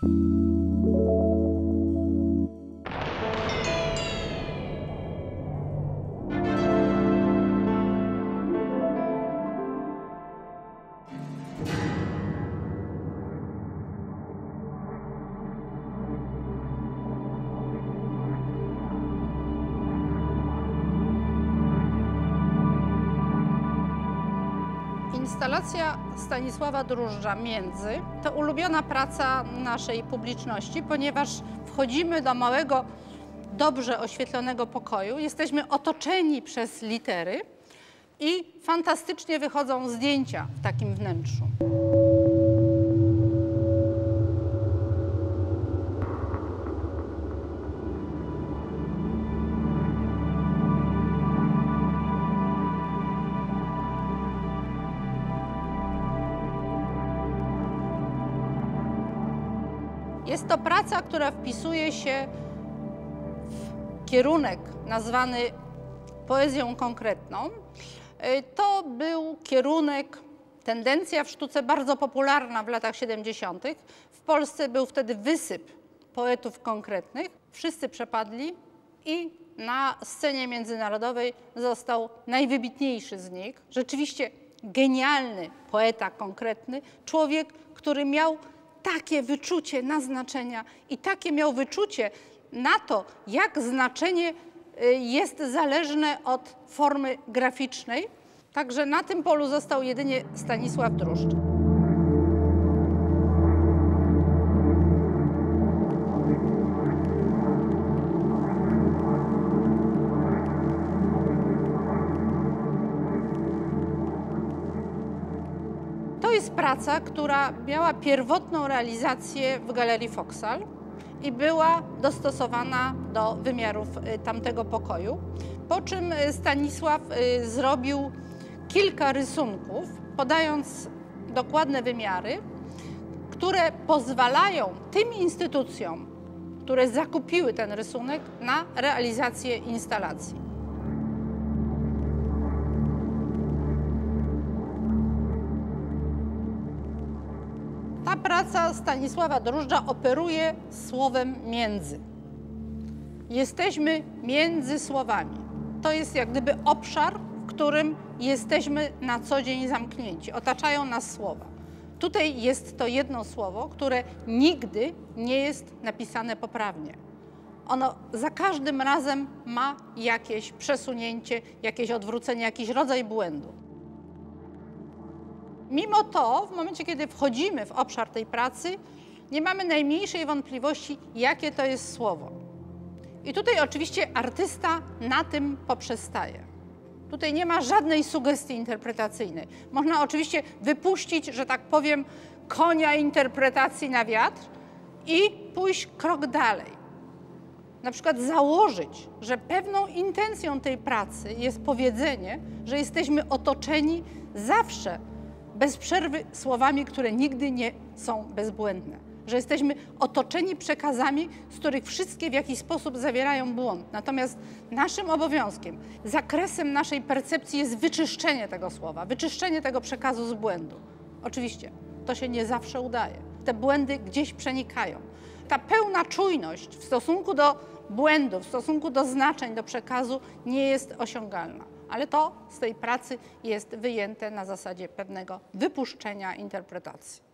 Instalacja Stanisława Drużdża „Między” to ulubiona praca naszej publiczności, ponieważ wchodzimy do małego, dobrze oświetlonego pokoju, jesteśmy otoczeni przez litery i fantastycznie wychodzą zdjęcia w takim wnętrzu. Jest to praca, która wpisuje się w kierunek nazwany poezją konkretną. To był kierunek, tendencja w sztuce bardzo popularna w latach 70. W Polsce był wtedy wysyp poetów konkretnych. Wszyscy przepadli i na scenie międzynarodowej został najwybitniejszy z nich. Rzeczywiście genialny poeta konkretny, człowiek, który miał takie wyczucie na znaczenia i takie miał wyczucie na to, jak znaczenie jest zależne od formy graficznej. Także na tym polu został jedynie Stanisław Drużdż. To jest praca, która miała pierwotną realizację w Galerii Vauxhall i była dostosowana do wymiarów tamtego pokoju, po czym Stanisław zrobił kilka rysunków, podając dokładne wymiary, które pozwalają tym instytucjom, które zakupiły ten rysunek, na realizację instalacji. Ta praca Stanisława Drużdża operuje słowem między. Jesteśmy między słowami. To jest jak gdyby obszar, w którym jesteśmy na co dzień zamknięci. Otaczają nas słowa. Tutaj jest to jedno słowo, które nigdy nie jest napisane poprawnie. Ono za każdym razem ma jakieś przesunięcie, jakieś odwrócenie, jakiś rodzaj błędu. Mimo to, w momencie, kiedy wchodzimy w obszar tej pracy, nie mamy najmniejszej wątpliwości, jakie to jest słowo. I tutaj oczywiście artysta na tym poprzestaje. Tutaj nie ma żadnej sugestii interpretacyjnej. Można oczywiście wypuścić, że tak powiem, konia interpretacji na wiatr i pójść krok dalej. Na przykład założyć, że pewną intencją tej pracy jest powiedzenie, że jesteśmy otoczeni zawsze bez przerwy słowami, które nigdy nie są bezbłędne. Że jesteśmy otoczeni przekazami, z których wszystkie w jakiś sposób zawierają błąd. Natomiast naszym obowiązkiem, zakresem naszej percepcji jest wyczyszczenie tego słowa, wyczyszczenie tego przekazu z błędu. Oczywiście to się nie zawsze udaje. Te błędy gdzieś przenikają. Ta pełna czujność w stosunku do błędów, w stosunku do znaczeń, do przekazu nie jest osiągalna. Ale to z tej pracy jest wyjęte na zasadzie pewnego wypuszczenia interpretacji.